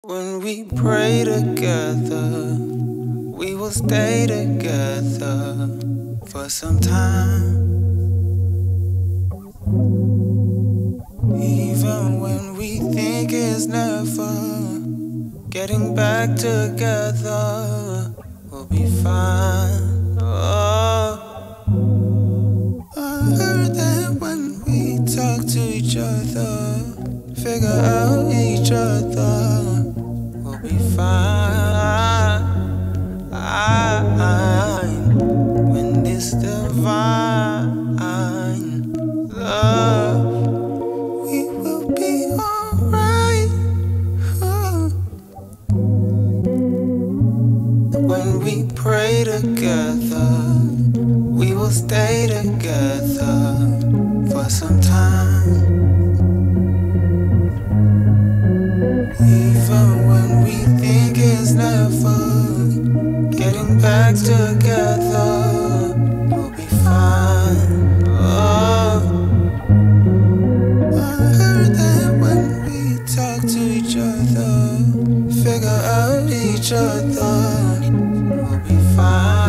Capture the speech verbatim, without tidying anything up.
When we pray together, we will stay together for some time. Even when we think it's never, getting back together will be fine. Oh, I heard that when we talk to each other, figure out each other, we'll be fine. When this divine love, we will be alright. When we pray together, we will stay together for some time. Even when we think it's never, getting back together will be fine. Oh, I heard that when we talk to each other, figure out each other, we'll be fine.